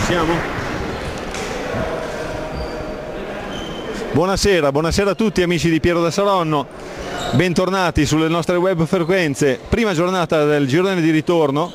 siamo. Buonasera, buonasera a tutti amici di Piero da Saronno, bentornati sulle nostre web frequenze, prima giornata del girone di ritorno.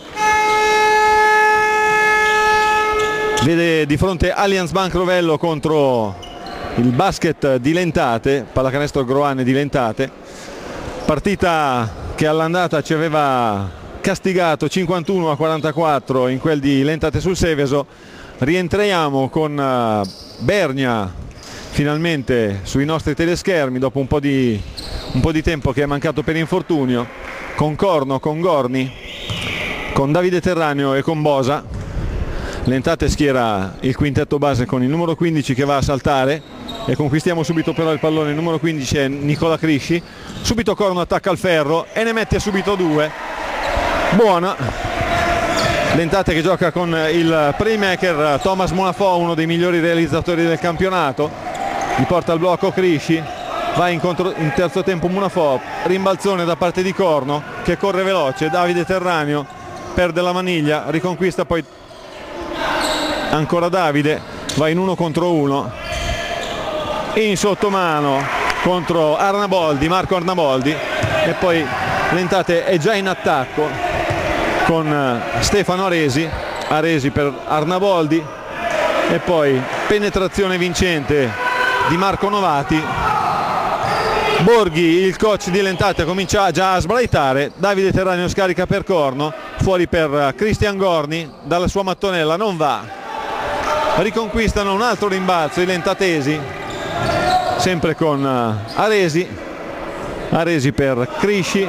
Vede di fronte Allianz Bank Rovello contro il basket di Lentate, pallacanestro Groane di Lentate, partita che all'andata ci aveva castigato 51-44 in quel di Lentate sul Seveso. Rientriamo con Bernia finalmente sui nostri teleschermi dopo un po' di tempo che è mancato per infortunio, con Corno, con Gorni, con Davide Terraneo e con Bosa. Lentate schiera il quintetto base con il numero 15 che va a saltare e conquistiamo subito però il pallone. Il numero 15 è Nicola Crisci, subito Corno attacca al ferro e ne mette subito due. Buona Lentate che gioca con il playmaker Thomas Monafò, uno dei migliori realizzatori del campionato, gli porta il blocco Crisci, va in terzo tempo Monafò, rimbalzone da parte di Corno che corre veloce, Davide Terraneo perde la maniglia, riconquista poi ancora Davide, va in 1 contro 1 in sottomano contro Arnaboldi, Marco Arnaboldi, e poi Lentate è già in attacco con Stefano Aresi per Arnaboldi e poi penetrazione vincente di Marco Novati. Borghi, il coach di Lentate, comincia già a sbraitare. Davide Terraneo scarica per Corno, fuori per Cristian Gorni, dalla sua mattonella non va. Riconquistano un altro rimbalzo i lentatesi, sempre con Aresi per Crisci,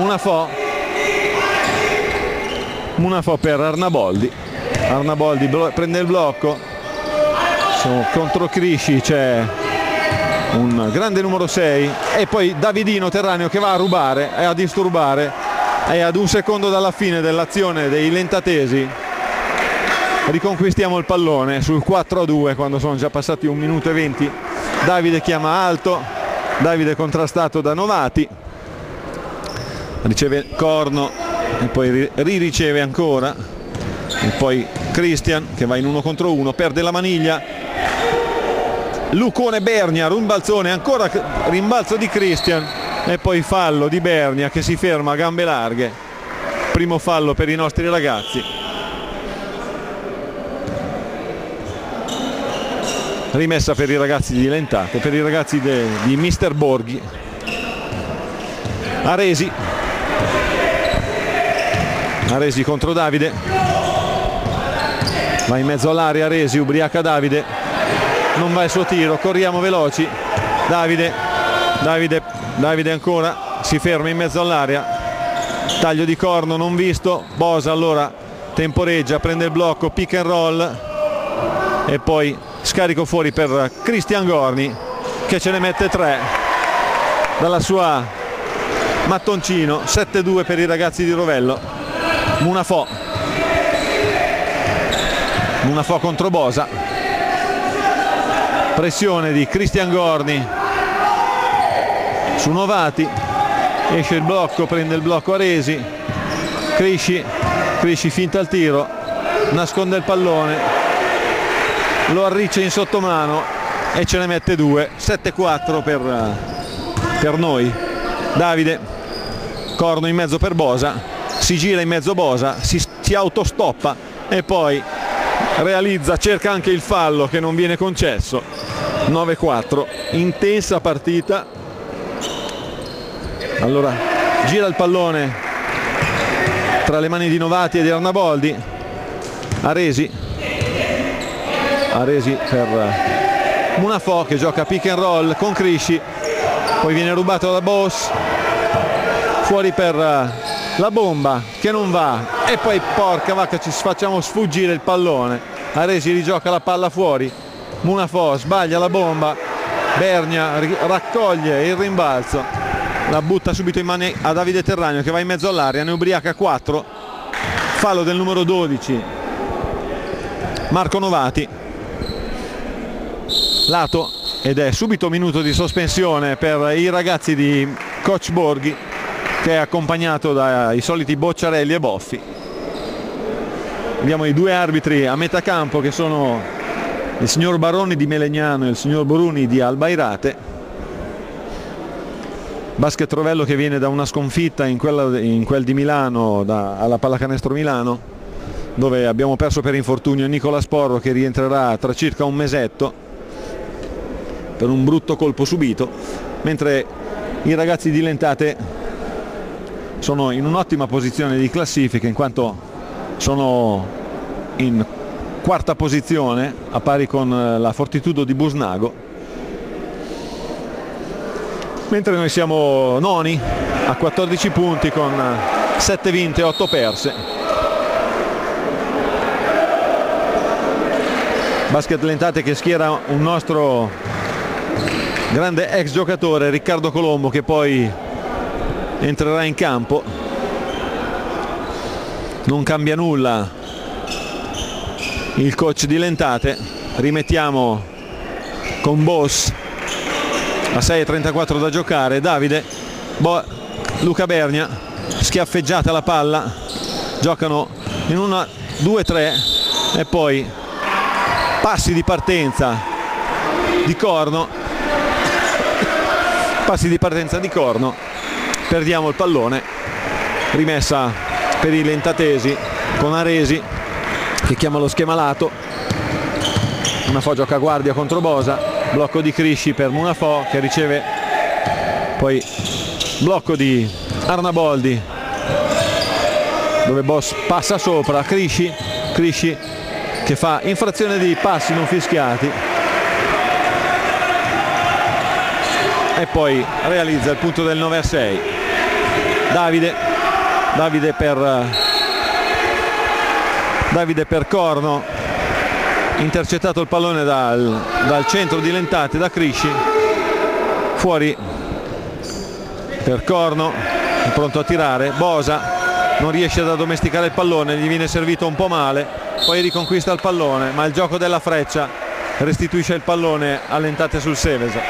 Monafò per Arnaboldi prende il blocco, contro Crisci c'è un grande numero 6 e poi Davidino Terraneo che va a rubare e a disturbare, e ad un secondo dalla fine dell'azione dei lentatesi riconquistiamo il pallone sul 4-2 quando sono già passati 1 minuto e 20. Davide chiama alto, Davide contrastato da Novati, riceve Corno e poi riceve ancora, e poi Cristian che va in 1 contro 1, perde la maniglia. Lucone Bernia, rimbalzone, ancora rimbalzo di Cristian e poi fallo di Bernia che si ferma a gambe larghe, primo fallo per i nostri ragazzi. Rimessa per i ragazzi di Lentate, per i ragazzi di Mister Borghi. Aresi contro Davide, va in mezzo all'area Aresi, ubriaca Davide, non va il suo tiro, corriamo veloci. Davide ancora, si ferma in mezzo all'area, taglio di Corno non visto. Bosa allora temporeggia, prende il blocco, pick and roll e poi scarico fuori per Cristian Gorni che ce ne mette 3 dalla sua mattoncino. 7-2 per i ragazzi di Rovello. Monafò contro Bosa, pressione di Cristian Gorni su Novati, esce il blocco, prende il blocco Aresi, Crisci finta il tiro, nasconde il pallone, lo arriccia in sottomano e ce ne mette 2. 7-4 per noi. Davide, Corno in mezzo per Bosa, si gira in mezzo Bosa, si autostoppa e poi cerca anche il fallo che non viene concesso. 9-4, intensa partita. Allora gira il pallone tra le mani di Novati e di Arnaboldi. Aresi per Monafò che gioca pick and roll con Crisci, poi viene rubato da Boss, fuori per la bomba che non va e poi porca vacca ci facciamo sfuggire il pallone. Aresi rigioca la palla fuori, Monafò sbaglia la bomba, Bernia raccoglie il rimbalzo, la butta subito in mani a Davide Terraneo che va in mezzo all'area, ne ubriaca 4, fallo del numero 12 Marco Novati, lato, ed è subito minuto di sospensione per i ragazzi di coach Borghi che è accompagnato dai soliti Bocciarelli e Boffi. abbiamo i due arbitri a metà campo che sono il signor Baroni di Melegnano e il signor Bruni di Albairate. Basket Rovello che viene da una sconfitta in quel di Milano, alla Pallacanestro Milano, dove abbiamo perso per infortunio Nicola Sporro, che rientrerà tra circa un mesetto per un brutto colpo subito, mentre i ragazzi di Lentate sono in un'ottima posizione di classifica, in quanto sono in quarta posizione a pari con la Fortitudo di Busnago, mentre noi siamo noni a 14 punti con 7 vinte e 8 perse. Basket Lentate che schiera un nostro grande ex giocatore, Riccardo Colombo, che poi entrerà in campo. Non cambia nulla il coach di Lentate. Rimettiamo con Boss a 6:34 da giocare. Davide, Luca Bergna, schiaffeggiata la palla, giocano in una 2-3 e poi passi di partenza di Corno, perdiamo il pallone. Rimessa per i lentatesi con Aresi che chiama lo schema lato. Munafò gioca a guardia contro Bosa, blocco di Crisci per Munafò che riceve, poi blocco di Arnaboldi dove Boss passa sopra. Crisci che fa infrazione di passi non fischiati e poi realizza il punto del 9-6. Davide per Corno, intercettato il pallone dal centro di Lentate, da Crisci, fuori per Corno, pronto a tirare. Bosa non riesce ad addomesticare il pallone, gli viene servito un po' male, poi riconquista il pallone, ma il gioco della freccia restituisce il pallone a Lentate sul Seveso.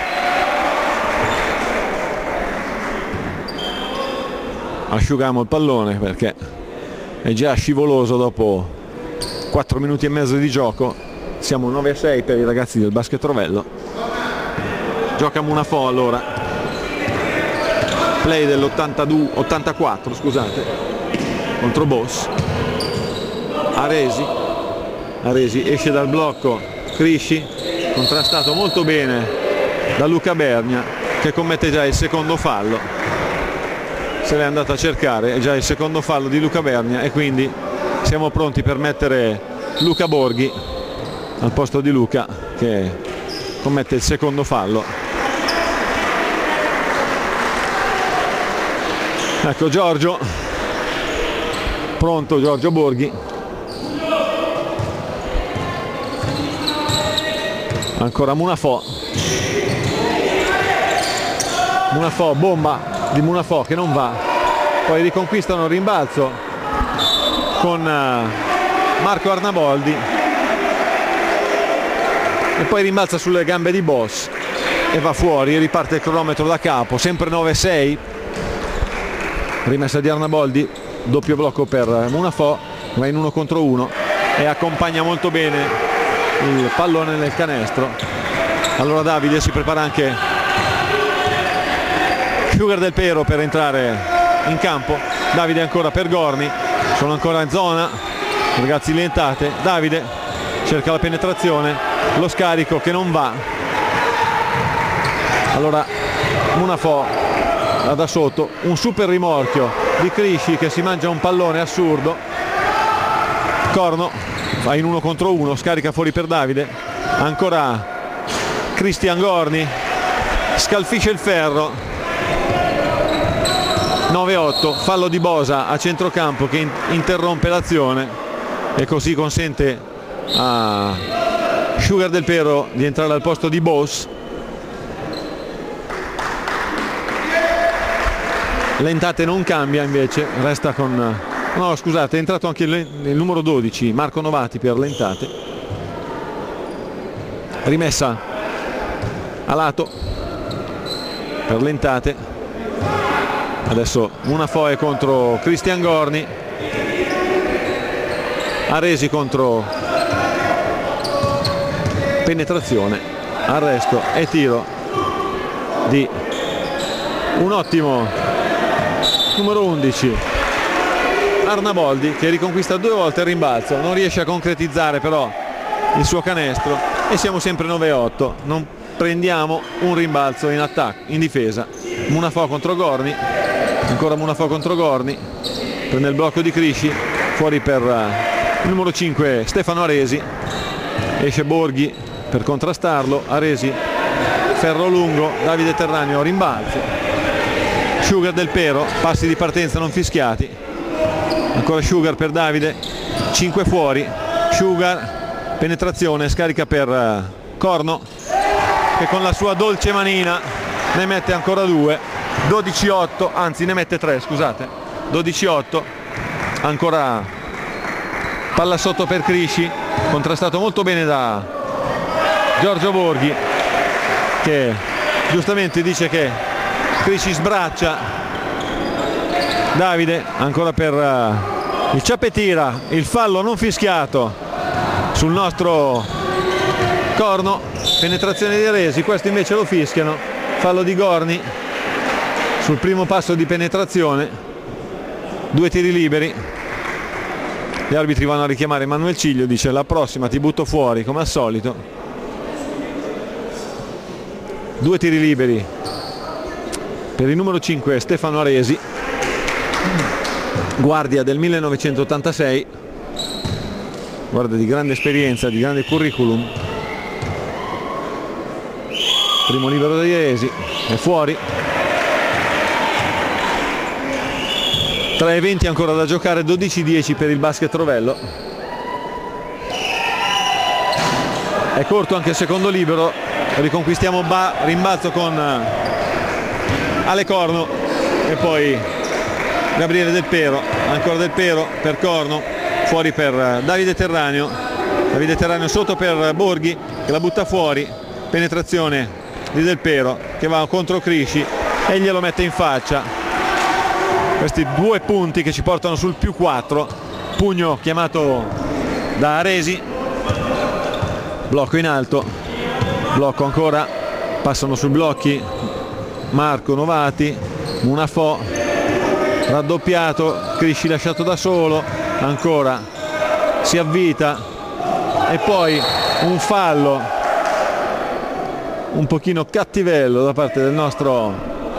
Asciughiamo il pallone perché è già scivoloso dopo 4 minuti e mezzo di gioco. Siamo 9-6 per i ragazzi del Basket Rovello. Gioca Munafò allora, play dell'84 scusate, contro Boss. Aresi esce dal blocco, Crisci contrastato molto bene da Luca Bergna che commette già il secondo fallo. Se l'è andata a cercare, è già il secondo fallo di Luca Bergna e quindi siamo pronti per mettere Luca Borghi al posto di Luca che commette il secondo fallo. Ecco Giorgio, pronto Giorgio Borghi. Ancora Munafò, bomba di Munafò che non va, poi riconquistano il rimbalzo con Marco Arnaboldi e poi rimbalza sulle gambe di Boss e va fuori, riparte il cronometro da capo, sempre 9-6. Rimessa di Arnaboldi, doppio blocco per Munafò, va in 1 contro 1 e accompagna molto bene il pallone nel canestro. Allora Davide, si prepara anche Sugar del Pero per entrare in campo. Davide ancora per Gorni, sono ancora in zona i ragazzi Lentate. Davide cerca la penetrazione, lo scarico che non va. Allora Munafò da sotto, un super rimorchio di Crisci che si mangia un pallone assurdo. Corno va in 1 contro 1, scarica fuori per Davide, ancora Cristian Gorni, scalfisce il ferro. 9-8, fallo di Bosa a centrocampo che interrompe l'azione e così consente a Sugar del Pero di entrare al posto di Boss. Lentate non cambia, invece resta con... no scusate, è entrato anche il numero 12 Marco Novati per Lentate. Rimessa a lato per Lentate. Adesso Munafò è contro Cristian Gorni. Aresi contro penetrazione, arresto e tiro di un ottimo numero 11 Arnaboldi, che riconquista 2 volte il rimbalzo, non riesce a concretizzare però il suo canestro e siamo sempre 9-8. Non prendiamo un rimbalzo in attacco, in difesa. Munafò contro Gorni, ancora Munafò contro Gorni, prende il blocco di Crisci, fuori per il numero 5 Stefano Aresi, esce Borghi per contrastarlo, Aresi ferro lungo, Davide Terraneo rimbalzo, Sugar del Pero, passi di partenza non fischiati, ancora Sugar per Davide, 5 fuori, Sugar, penetrazione, scarica per Corno, che con la sua dolce manina ne mette ancora 2, 12-8, anzi ne mette 3, scusate, 12-8, ancora palla sotto per Crisci, contrastato molto bene da Giorgio Borghi, che giustamente dice che Crisci sbraccia. Davide ancora per il Ciapetira, il fallo non fischiato sul nostro Corno, penetrazione di Aresi, questo invece lo fischiano, fallo di Gorni sul primo passo di penetrazione, 2 tiri liberi. Gli arbitri vanno a richiamare Emanuel Ciglio, dice la prossima ti butto fuori come al solito. 2 tiri liberi per il numero 5 Stefano Aresi, guardia del 1986, guardia di grande esperienza, di grande curriculum. Primo libero di Aresi, è fuori. 3:20 ancora da giocare, 12-10 per il basket Rovello. È corto anche il secondo libero, riconquistiamo rimbalzo con Ale Corno e poi Gabriele Del Pero, ancora Del Pero per Corno, fuori per Davide Terraneo, Davide Terraneo sotto per Borghi che la butta fuori, penetrazione di Del Pero che va contro Crisci e glielo mette in faccia. Questi 2 punti che ci portano sul +4, pugno chiamato da Aresi, blocco in alto, blocco ancora, passano sui blocchi Marco Novati, Munafò, raddoppiato, Crisci lasciato da solo, ancora si avvita e poi un fallo un pochino cattivello da parte del nostro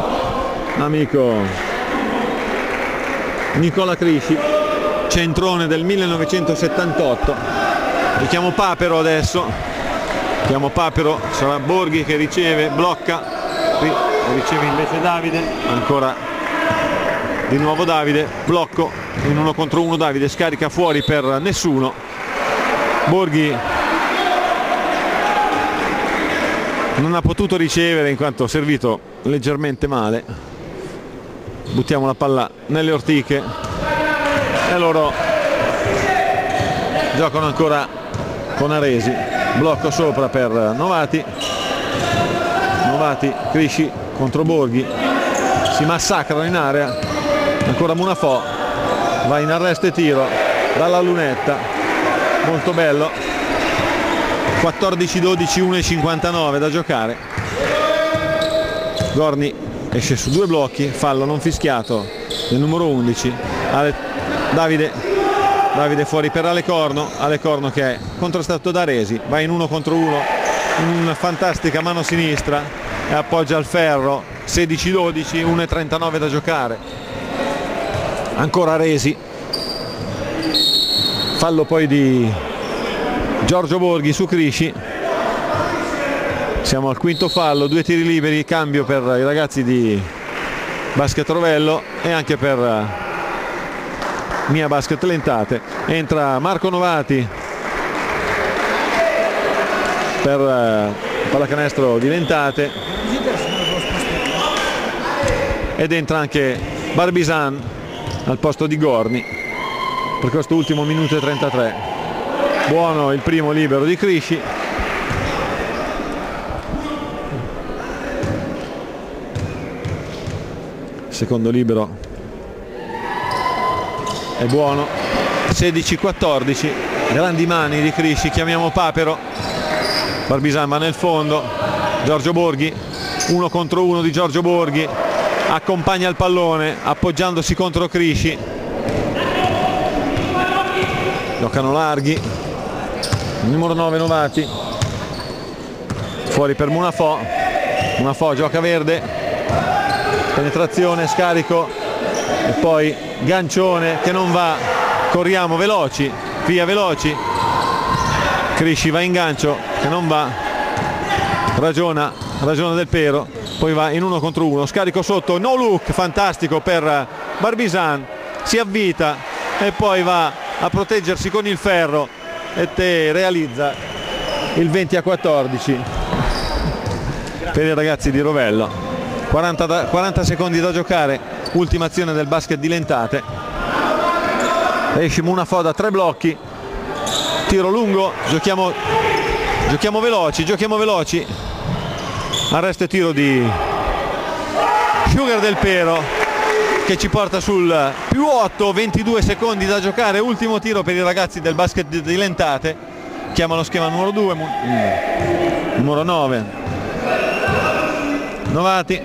amico Nicola Crisci, centrone del 1978. Richiamo Papero adesso, chiamo Papero, sarà Borghi che riceve, blocca, qui riceve invece Davide, ancora di nuovo Davide, blocco in 1 contro 1, Davide scarica fuori per nessuno, Borghi non ha potuto ricevere in quanto servito leggermente male. Buttiamo la palla nelle ortiche e loro giocano ancora con Aresi, blocco sopra per Novati, Crisci contro Borghi, si massacrano in area, ancora Munafò, va in arresto e tiro dalla lunetta, molto bello, 14-12, 1:59 da giocare. Gorni esce su 2 blocchi, fallo non fischiato del numero 11, Davide fuori per Ale Corno che è contrastato da Aresi, va in 1 contro 1, una fantastica mano sinistra e appoggia al ferro, 16-12, 1:39 da giocare. Ancora Aresi, fallo poi di Giorgio Borghi su Crisci. Siamo al quinto fallo, 2 tiri liberi, cambio per i ragazzi di Basket Rovello e anche per Mia Basket Lentate. Entra Marco Novati per pallacanestro di Lentate ed entra anche Barbisan al posto di Gorni per questo ultimo minuto e 33. Buono il primo libero di Crisci. Secondo libero è buono, 16-14, grandi mani di Crisci, chiamiamo Papero, Barbisan va nel fondo, Giorgio Borghi, 1 contro 1 di Giorgio Borghi, accompagna il pallone appoggiandosi contro Crisci, giocano larghi, numero 9 Novati, fuori per Munafò, Munafò gioca Verde, penetrazione, scarico e poi gancione che non va, corriamo veloci, via veloci, Crisci va in gancio che non va, ragiona Del Pero, poi va in 1 contro 1, scarico sotto, no look, fantastico per Barbisan, si avvita e poi va a proteggersi con il ferro e realizza il 20-14 per i ragazzi di Rovello. 40 secondi da giocare, ultima azione del basket di Lentate, esce Munafò da 3 blocchi, tiro lungo, giochiamo veloci, arresto e tiro di Sugar Del Pero che ci porta sul +8, 22 secondi da giocare, ultimo tiro per i ragazzi del basket di Lentate, chiama lo schema numero 2, numero 9 Novati,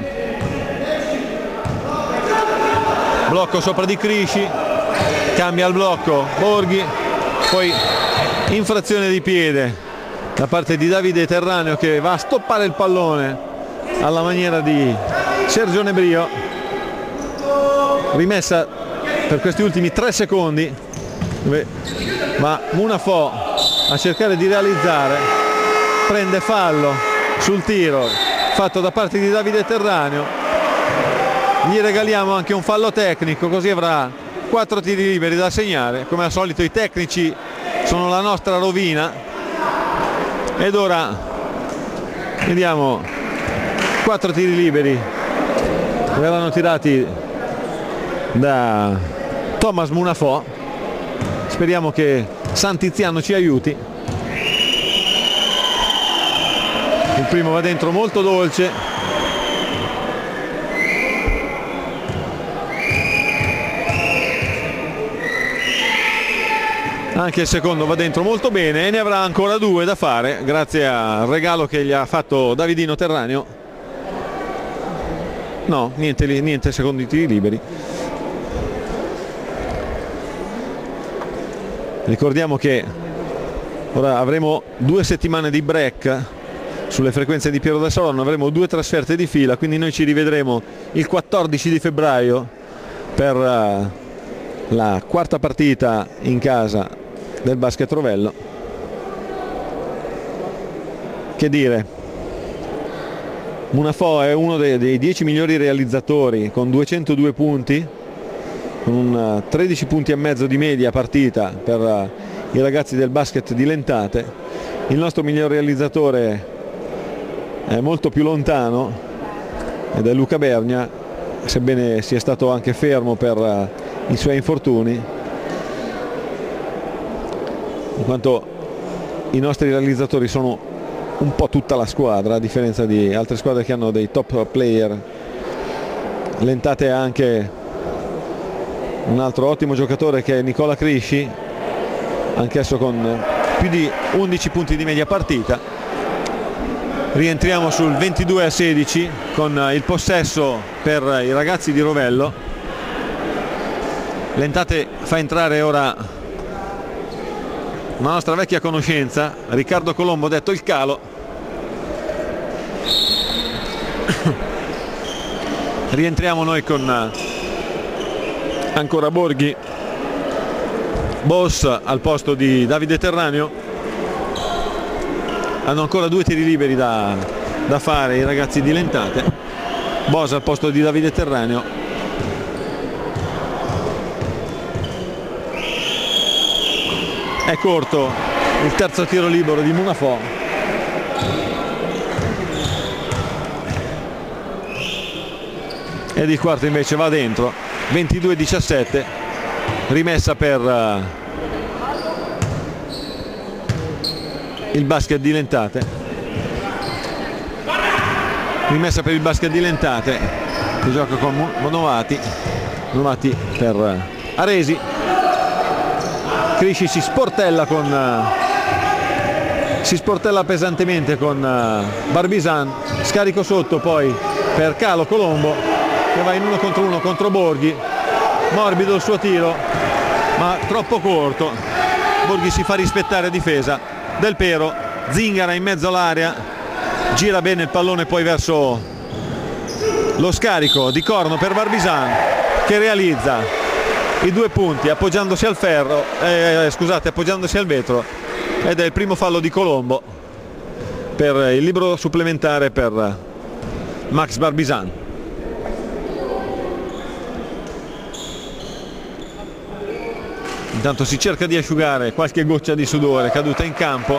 blocco sopra di Crisci, cambia il blocco Borghi, poi infrazione di piede da parte di Davide Terraneo che va a stoppare il pallone alla maniera di Sergio Nebrio, rimessa per questi ultimi 3 secondi dove va Munafò a cercare di realizzare, prende fallo sul tiro fatto da parte di Davide Terraneo, gli regaliamo anche un fallo tecnico, così avrà 4 tiri liberi da segnare, come al solito i tecnici sono la nostra rovina. Ed ora vediamo 4 tiri liberi verranno tirati da Thomas Munafò, speriamo che Santiziano ci aiuti. Il primo va dentro molto dolce, anche il secondo va dentro molto bene e ne avrà ancora 2 da fare grazie al regalo che gli ha fatto Davidino Terraneo. No, niente secondi tiri liberi. Ricordiamo che ora avremo 2 settimane di break sulle frequenze di Piero del Salon, avremo 2 trasferte di fila, quindi noi ci rivedremo il 14 di febbraio per la quarta partita in casa del basket Rovello. Che dire, Munafò è uno dei 10 migliori realizzatori con 202 punti, con 13 punti e mezzo di media partita per i ragazzi del basket di Lentate. Il nostro miglior realizzatore è molto più lontano ed è Luca Bergna, sebbene sia stato anche fermo per i suoi infortuni, in quanto i nostri realizzatori sono un po' tutta la squadra, a differenza di altre squadre che hanno dei top player. Lentate ha anche un altro ottimo giocatore che è Nicola Crisci, anch'esso con più di 11 punti di media partita. Rientriamo sul 22-16 con il possesso per i ragazzi di Rovello. Lentate fa entrare ora una nostra vecchia conoscenza, Riccardo Colombo, detto il Calo. Rientriamo noi con ancora Borghi, Boss al posto di Davide Terraneo. Hanno ancora 2 tiri liberi da fare i ragazzi di Lentate. Boss al posto di Davide Terraneo. È corto il terzo tiro libero di Munafò. E il quarto invece va dentro. 22-17, rimessa per il basket di Lentate. Rimessa per il basket di Lentate che gioca con Novati per Aresi. Crisci si sportella pesantemente con Barbisan, scarico sotto poi per Calo Colombo che va in 1 contro Borghi, morbido il suo tiro ma troppo corto, Borghi si fa rispettare a difesa, Del Pero zingara in mezzo all'area, gira bene il pallone poi verso lo scarico di corno per Barbisan che realizza i 2 punti appoggiandosi al ferro, appoggiandosi al vetro, ed è il primo fallo di Colombo per il libero supplementare per Max Barbisan. Intanto si cerca di asciugare qualche goccia di sudore caduta in campo.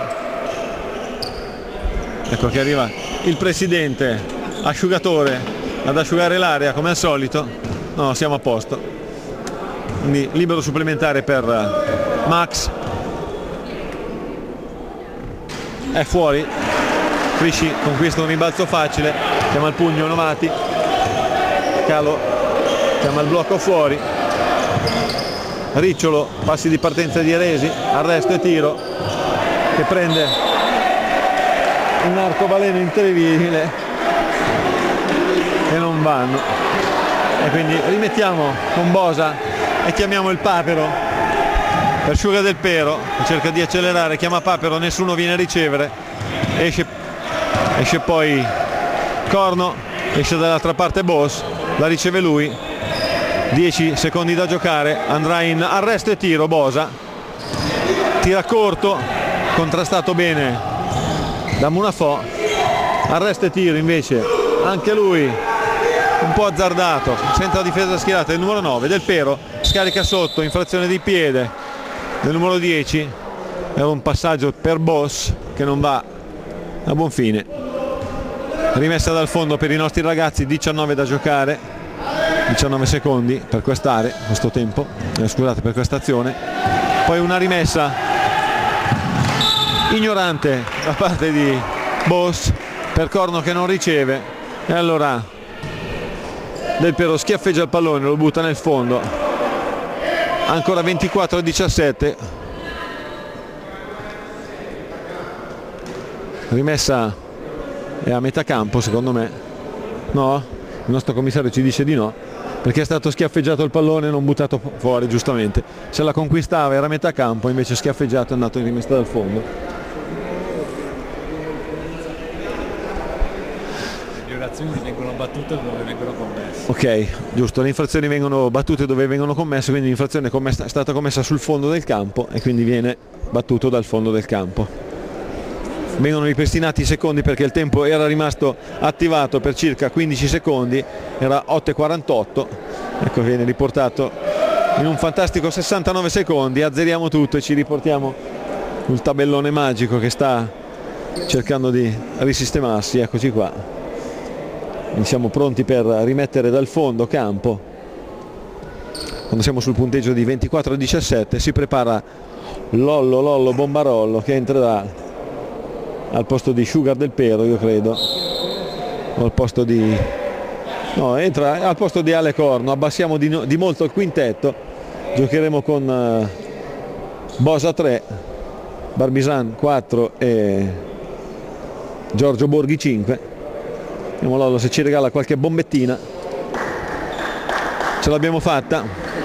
Ecco che arriva il presidente asciugatore ad asciugare l'area come al solito. No, siamo a posto. Quindi libero supplementare per Max. È fuori. Crisci conquista un rimbalzo facile, chiama il pugno Novati, Calo chiama il blocco fuori, Ricciolo, passi di partenza di Aresi, arresto e tiro che prende un arcobaleno intelevibile e non vanno, e quindi rimettiamo con Bosa e chiamiamo il Papero per Sciuga Del Pero, che cerca di accelerare, chiama Papero, nessuno viene a ricevere, esce poi Corno, esce dall'altra parte Boss, la riceve lui, 10 secondi da giocare, andrà in arresto e tiro Bosa, tira corto, contrastato bene da Munafò, arresto e tiro invece anche lui un po' azzardato, senza difesa schierata il numero 9, Del Pero scarica sotto, infrazione di piede del numero 10, è un passaggio per Boss che non va a buon fine. Rimessa dal fondo per i nostri ragazzi, 19 da giocare, 19 secondi per quest'area, questo tempo, scusate, per questa azione. Poi una rimessa ignorante da parte di Boss per Corno che non riceve, e allora Del Pero schiaffeggia il pallone, lo butta nel fondo. Ancora 24-17. Rimessa è a metà campo secondo me. No, il nostro commissario ci dice di no, perché è stato schiaffeggiato il pallone e non buttato fuori, giustamente. Se la conquistava era a metà campo, invece schiaffeggiato è andato in rimessa dal fondo. Le infrazioni vengono battute dove vengono commesse. Ok, giusto, le infrazioni vengono battute dove vengono commesse, quindi l'infrazione è stata commessa sul fondo del campo e quindi viene battuto dal fondo del campo. Vengono ripristinati i secondi perché il tempo era rimasto attivato per circa 15 secondi, era 8:48, ecco, viene riportato in un fantastico 69 secondi, azzeriamo tutto e ci riportiamo sul tabellone magico che sta cercando di risistemarsi, eccoci qua. Quindi siamo pronti per rimettere dal fondo campo. Quando siamo sul punteggio di 24-17 si prepara Lollo Bombarollo che entrerà al posto di Sciuga Del Pero, io credo, o al posto di... no, entra al posto di Ale Corno. Abbassiamo di molto il quintetto, giocheremo con Bosa 3, Barbisan 4 e Giorgio Borghi 5. Vediamo Lollo se ci regala qualche bombettina. Ce l'abbiamo fatta.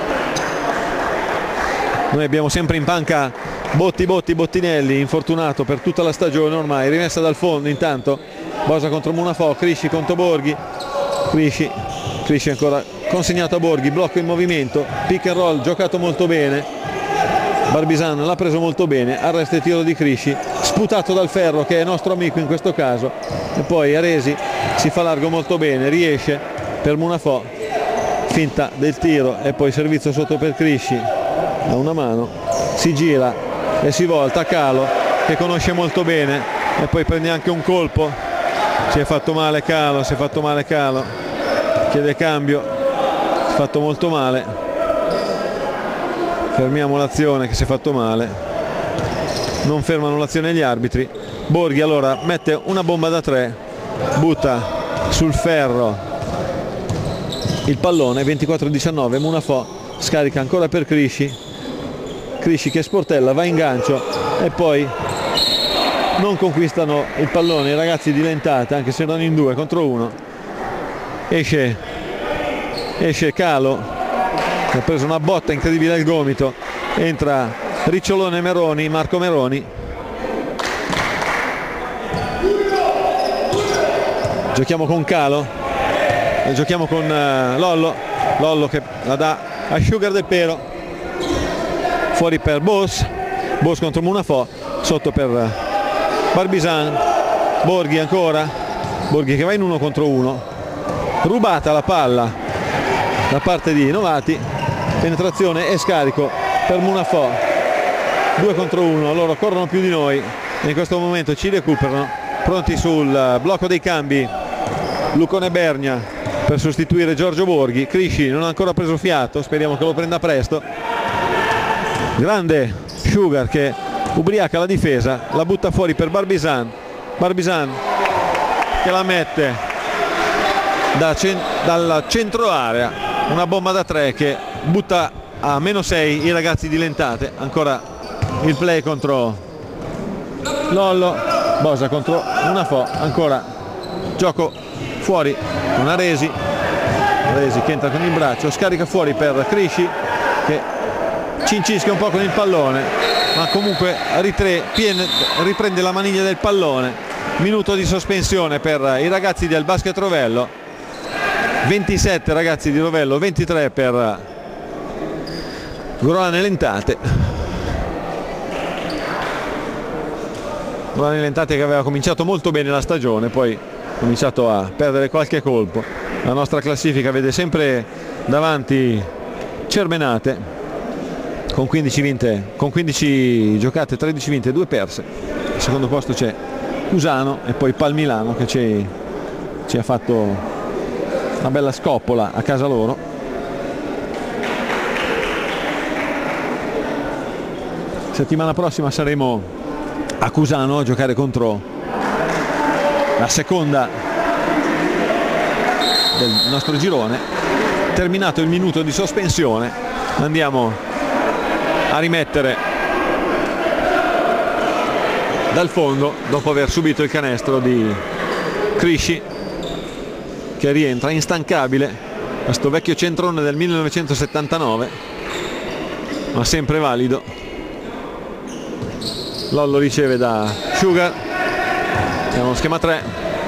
Noi abbiamo sempre in panca Bottinelli, infortunato per tutta la stagione ormai. Rimessa dal fondo intanto, Bosa contro Munafò, Crisci contro Borghi, Crisci ancora consegnato a Borghi, blocco in movimento, pick and roll giocato molto bene, Barbisan l'ha preso molto bene, arresto e tiro di Crisci, sputato dal Ferro che è nostro amico in questo caso, e poi Aresi si fa largo molto bene, riesce per Munafò, finta del tiro e poi servizio sotto per Crisci, a una mano, si gira e si volta a Calo che conosce molto bene e poi prende anche un colpo. Si è fatto male Calo, chiede cambio, si è fatto molto male, fermiamo l'azione che si è fatto male, non fermano l'azione gli arbitri. Borghi allora mette una bomba da 3, butta sul ferro il pallone, 24-19, Munafò scarica ancora per Crisci, Crisci che sportella, va in gancio e poi non conquistano il pallone i ragazzi di Lentate, anche se erano in 2 contro 1. Esce Calo, che ha preso una botta incredibile al gomito, entra Ricciolone Meroni, Marco Meroni. Giochiamo con Calo, giochiamo con Lollo che la dà a Sugar del Pero, fuori per Bos contro Munafò, sotto per Barbisan, Borghi ancora, Borghi che va in 1 contro 1, rubata la palla da parte di Novati, penetrazione e scarico per Munafò, 2 contro 1, loro corrono più di noi e in questo momento ci recuperano, pronti sul blocco dei cambi Lucone Bernia per sostituire Giorgio Borghi. Crisci non ha ancora preso fiato, speriamo che lo prenda presto. Grande Sugar che ubriaca la difesa, la butta fuori per Barbisan che la mette dal centro area, una bomba da 3 che butta a -6 i ragazzi di Lentate. Ancora il play contro Lollo, Bosa contro Munafò, ancora gioco fuori con Aresi che entra con il braccio, scarica fuori per Crisci che cincisca un po' con il pallone, ma comunque riprende la maniglia del pallone. Minuto di sospensione per i ragazzi del Basket Rovello, 27 ragazzi di Rovello, 23 per Groane Lentate. Groane Lentate che aveva cominciato molto bene la stagione, poi ha cominciato a perdere qualche colpo. La nostra classifica vede sempre davanti Cermenate con 15 giocate, 13 vinte e 2 perse. Al secondo posto c'è Cusano e poi Palmilano che ci ha fatto una bella scoppola a casa loro. Settimana prossima saremo a Cusano a giocare contro la seconda del nostro girone. Terminato il minuto di sospensione andiamo a rimettere dal fondo dopo aver subito il canestro di Crisci che rientra instancabile, questo vecchio centrone del 1979 ma sempre valido. Lollo riceve da Sugar, siamo allo schema 3,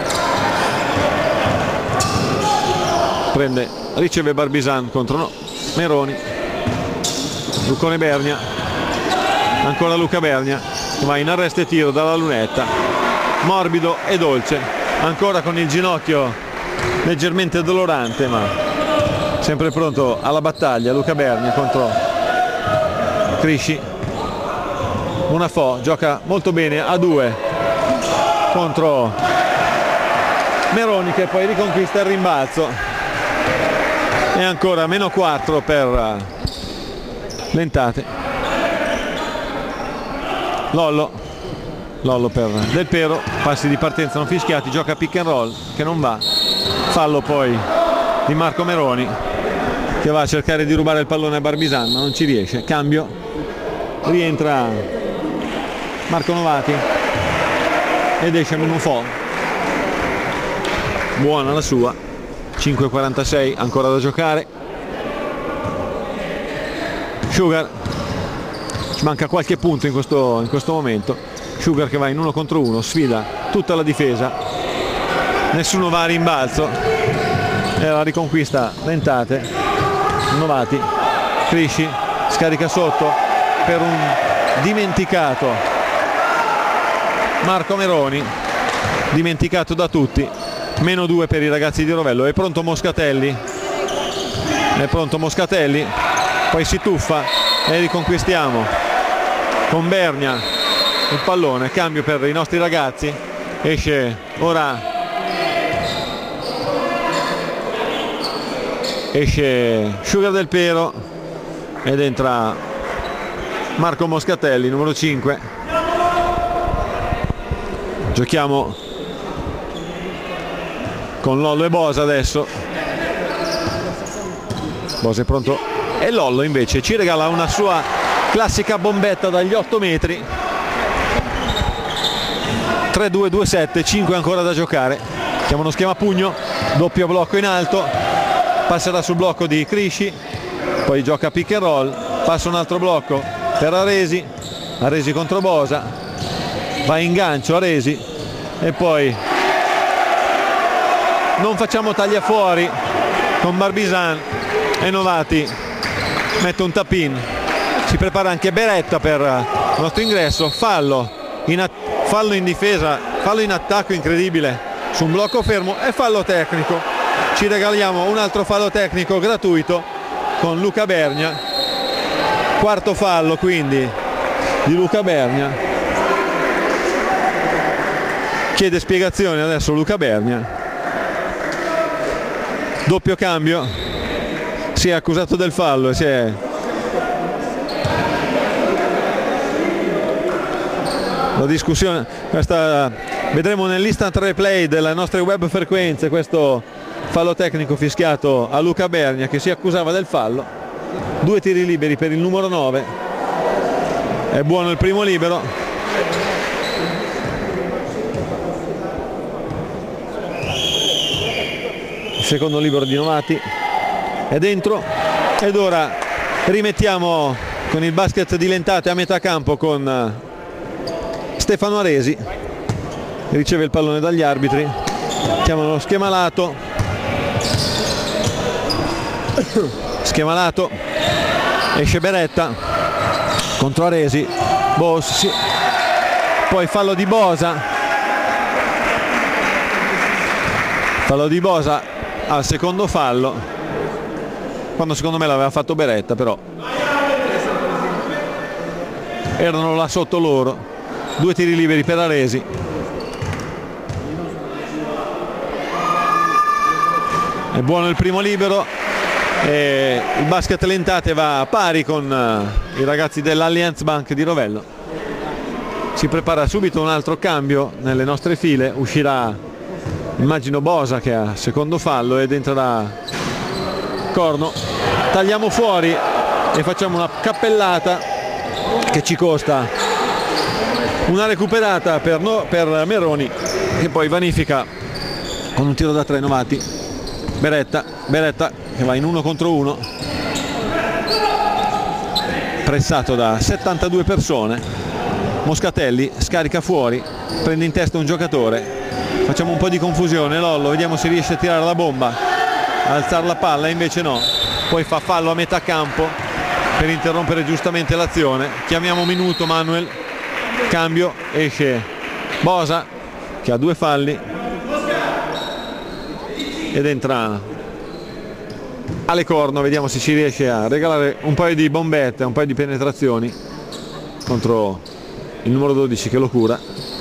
riceve Barbisan contro Meroni, Lucone Bernia, ancora Luca Bernia che va in arresto e tiro dalla lunetta, morbido e dolce, ancora con il ginocchio leggermente dolorante ma sempre pronto alla battaglia. Luca Bernia contro Crisci, Munafò gioca molto bene a 2 contro Meroni che poi riconquista il rimbalzo e ancora -4 per Lentate. Lollo per Del Pero, passi di partenza non fischiati, gioca pick and roll che non va, fallo poi di Marco Meroni che va a cercare di rubare il pallone a Barbisan ma non ci riesce. Cambio, rientra Marco Novati ed esce Munafò, buona la sua. 5:46 ancora da giocare. Sugar, ci manca qualche punto in questo momento. Sugar che va in 1 contro 1, sfida tutta la difesa, nessuno va a rimbalzo e la riconquista Lentate. Novati, Crisci scarica sotto per un dimenticato Marco Meroni, dimenticato da tutti. -2 per i ragazzi di Rovello. È pronto Moscatelli, poi si tuffa e riconquistiamo con Bernia il pallone. Cambio per i nostri ragazzi, esce Sugar del Pero ed entra Marco Moscatelli, numero 5. Giochiamo con Lollo e Bosa adesso. Bosa è pronto e Lollo invece ci regala una sua classica bombetta dagli 8 metri. 3-2-2-7, 5 ancora da giocare. Chiama uno schema pugno, doppio blocco in alto, passerà sul blocco di Crisci, poi gioca pick and roll, passa un altro blocco per Aresi, Aresi contro Bosa, va in gancio Aresi e poi non facciamo taglia fuori con Barbisan e Novati mette un tap-in. Si prepara anche Beretta per il nostro ingresso, fallo in difesa, fallo in attacco incredibile su un blocco fermo e fallo tecnico. Ci regaliamo un altro fallo tecnico gratuito con Luca Bergna, quarto fallo quindi di Luca Bergna. Chiede spiegazioni adesso Luca Bergna. Doppio cambio, si è accusato del fallo e si è la discussione questa, vedremo nell'instant replay delle nostre web frequenze questo fallo tecnico fischiato a Luca Bergna che si accusava del fallo. 2 tiri liberi per il numero 9, è buono il primo libero. Il secondo libero di Novati è dentro ed ora rimettiamo con il basket di Lentate a metà campo con Stefano Aresi, riceve il pallone dagli arbitri, chiamano lo schema lato, esce Beretta contro Aresi, Bossi, poi fallo di Bosa al secondo fallo, quando secondo me l'aveva fatto Beretta, però erano là sotto loro. 2 tiri liberi per Aresi. È buono il primo libero e il basket Lentate va a pari con i ragazzi dell'Allianz Bank di Rovello. Si prepara subito un altro cambio nelle nostre file, uscirà immagino Bosa che ha secondo fallo ed entrerà Corno. Tagliamo fuori e facciamo una cappellata che ci costa una recuperata per Meroni che poi vanifica con un tiro da 3 Novati. Beretta che va in 1 contro 1, pressato da 72 persone. Moscatelli scarica fuori, prende in testa un giocatore, facciamo un po' di confusione. Lollo, vediamo se riesce a tirare la bomba, a alzare la palla, invece no, poi fa fallo a metà campo per interrompere giustamente l'azione. Chiamiamo minuto Manuel, cambio, esce Bosa che ha 2 falli ed entra Ale Corno, vediamo se ci riesce a regalare un paio di bombette, un paio di penetrazioni contro il numero 12 che lo cura.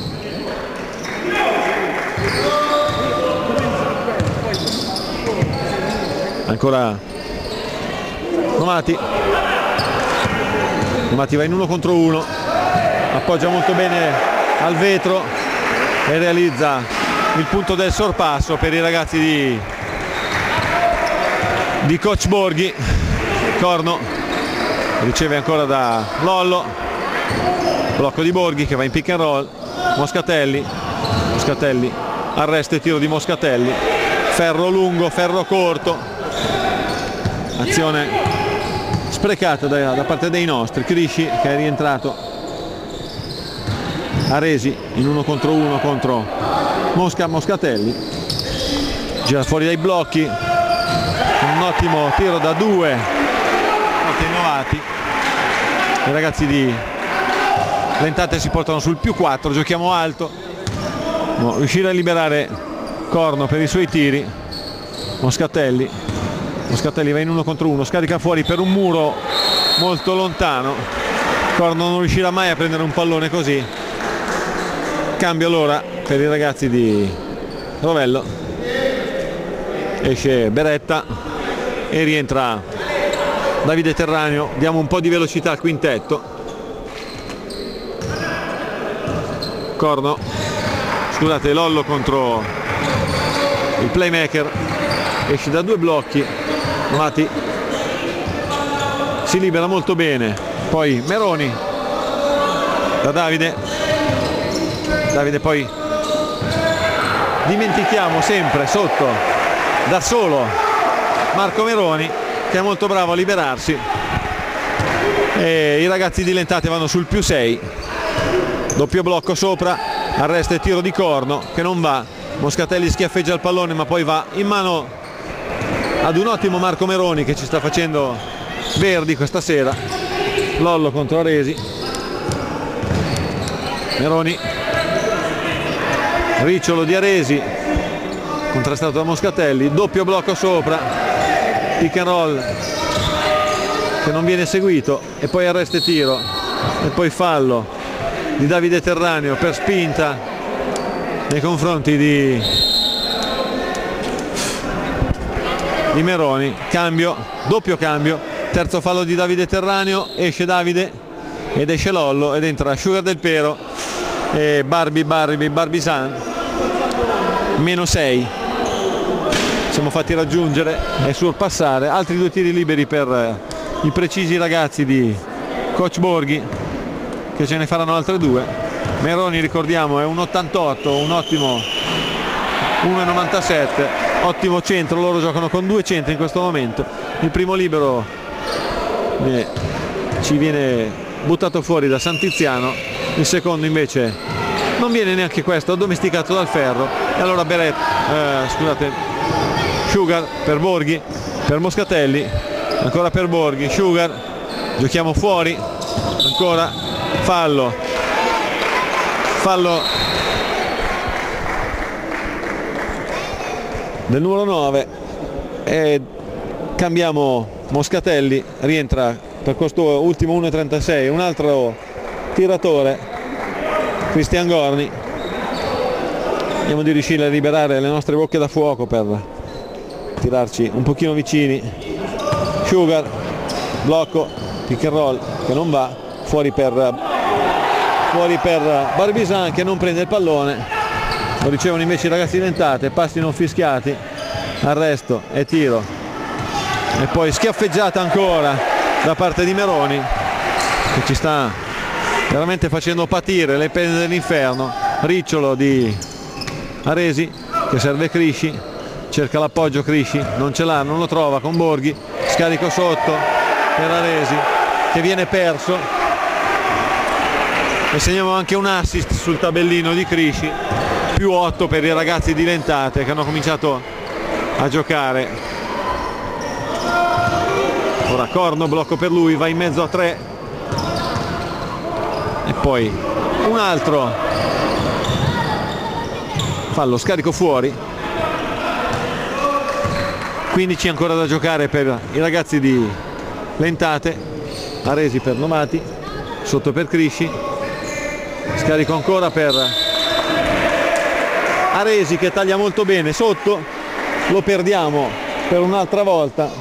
Ancora Novati va in 1 contro 1, appoggia molto bene al vetro e realizza il punto del sorpasso per i ragazzi di coach Borghi. Corno riceve ancora da Lollo, blocco di Borghi che va in pick and roll. Moscatelli arresto e tiro di Moscatelli, ferro lungo, ferro corto, azione sprecata da parte dei nostri. Crisci che è rientrato, Aresi in 1 contro 1 contro Moscatelli, gira fuori dai blocchi, un ottimo tiro da 2 Novati. I ragazzi di Lentate si portano sul +4, giochiamo alto, riuscire a liberare Corno per i suoi tiri. Moscatelli va in 1 contro 1, scarica fuori per un muro molto lontano. Corno non riuscirà mai a prendere un pallone così. Cambio allora per i ragazzi di Rovello, esce Beretta e rientra Davide Terraneo. Diamo un po' di velocità al quintetto. Corno, scusate, Lollo contro il playmaker, esce da 2 blocchi. Novati si libera molto bene poi Meroni da Davide, poi dimentichiamo sempre sotto da solo Marco Meroni, che è molto bravo a liberarsi, e i ragazzi di Lentate vanno sul +6, doppio blocco sopra, arresto e tiro di corno che non va, Moscatelli schiaffeggia il pallone ma poi va in mano ad un ottimo Marco Meroni che ci sta facendo verdi questa sera. Lollo contro Aresi, Meroni, Ricciolo di Aresi contrastato da Moscatelli, doppio blocco sopra, pick and roll che non viene seguito e poi arresto e tiro e poi fallo di Davide Terraneo per spinta nei confronti di Meroni. Cambio, doppio cambio, terzo fallo di Davide Terraneo, esce Davide ed esce Lollo ed entra Sugar del Pero e Barbisan, -6. Siamo fatti raggiungere e sorpassare. Altri due tiri liberi per i precisi ragazzi di coach Borghi, che ce ne faranno altre due. Meroni, ricordiamo, è un 88, un ottimo 1,97, ottimo centro. Loro giocano con due centri in questo momento. Il primo libero ci viene buttato fuori da Santiziano, il secondo invece non viene neanche questo, addomesticato dal ferro. E allora Sugar per Borghi, per Moscatelli, ancora per Borghi, Sugar, giochiamo fuori, ancora fallo del numero 9 e cambiamo. Moscatelli rientra per questo ultimo 1,36, un altro tiratore, Cristian Gorni. Vediamo di riuscire a liberare le nostre bocche da fuoco per tirarci un pochino vicini. Sugar, blocco, pick and roll che non va, fuori per Barbisan che non prende il pallone, lo ricevono invece i ragazzi di Lentate, passi non fischiati, arresto e tiro e poi schiaffeggiata ancora da parte di Meroni, che ci sta veramente facendo patire le pene dell'inferno. Ricciolo di Aresi che serve Crisci, cerca l'appoggio Crisci, non ce l'ha, non lo trova con Borghi, scarico sotto per Aresi che viene perso e segniamo anche un assist sul tabellino di Crisci, +8 per i ragazzi di Lentate che hanno cominciato a giocare. Ora Corno, blocco per lui, va in mezzo a 3 e poi un altro fallo, scarico fuori. 15 ancora da giocare per i ragazzi di Lentate. Aresi per Nomati, sotto per Crisci, scarico ancora per Aresi che taglia molto bene sotto, lo perdiamo per un'altra volta.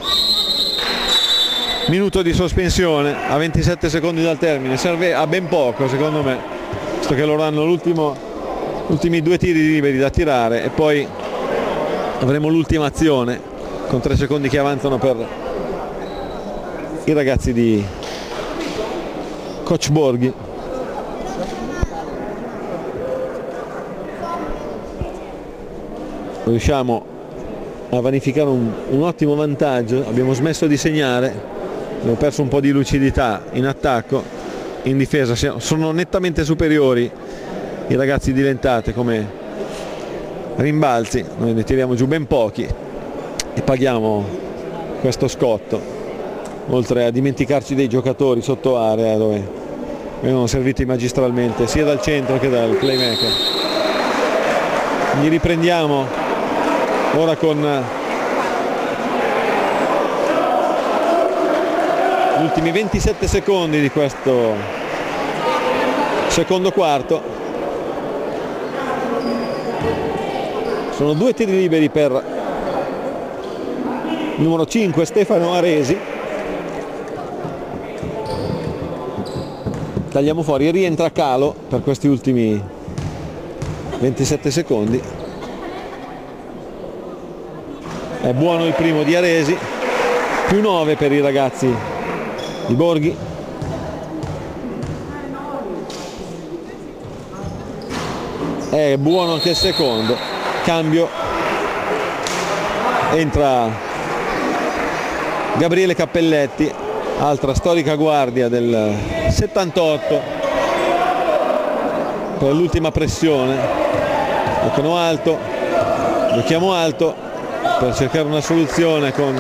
Minuto di sospensione a 27 secondi dal termine, serve a ben poco secondo me, visto che loro hanno ultimi due tiri liberi da tirare e poi avremo l'ultima azione con 3 secondi che avanzano per i ragazzi di coach Borghi. Riusciamo a vanificare un ottimo vantaggio, abbiamo smesso di segnare, abbiamo perso un po' di lucidità in attacco, in difesa sono nettamente superiori i ragazzi di Lentate come rimbalzi, noi ne tiriamo giù ben pochi e paghiamo questo scotto, oltre a dimenticarci dei giocatori sotto area dove vengono serviti magistralmente sia dal centro che dal playmaker. Li riprendiamo ora con gli ultimi 27 secondi di questo secondo quarto. Sono 2 tiri liberi per il numero 5 Stefano Aresi. Tagliamo fuori, rientra Calo per questi ultimi 27 secondi. È buono il primo di Aresi, +9 per i ragazzi di Borghi. è buono anche il secondo. Cambio, entra Gabriele Cappelletti, altra storica guardia del 78, per l'ultima pressione. Giocano alto, giochiamo alto per cercare una soluzione con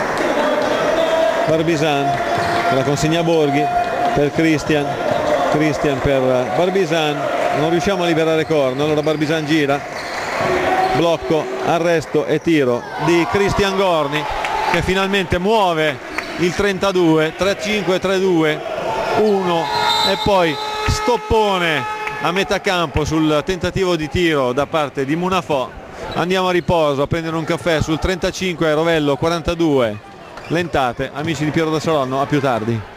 Barbisan, che la consegna a Borghi per Christian per Barbisan, non riusciamo a liberare corno, allora Barbisan gira, blocco, arresto e tiro di Christian Gorni, che finalmente muove il 32, 3-5, 3-2, 1 e poi stoppone a metà campo sul tentativo di tiro da parte di Munafò. Andiamo a riposo a prendere un caffè sul 35, Rovello 42, Lentate. Amici di Piero da Saronno, a più tardi.